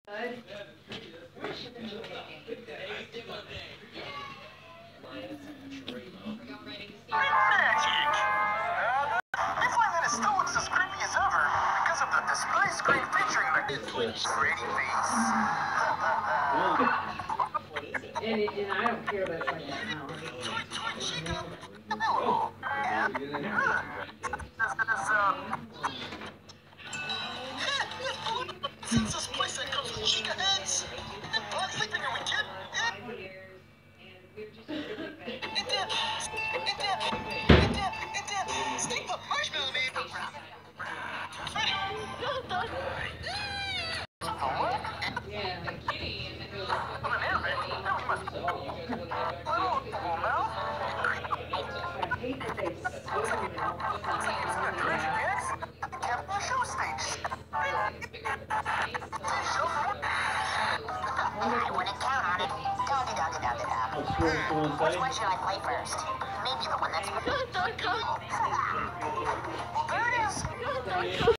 Still looks as creepy as ever because of the display screen featuring the pretty face. And I don't care that it's like that now. Since this place that comes with chica heads and black sleeping room and kid. Stay put marshmallow man. I wouldn't count on it. Which one should I play first? Maybe the one that's...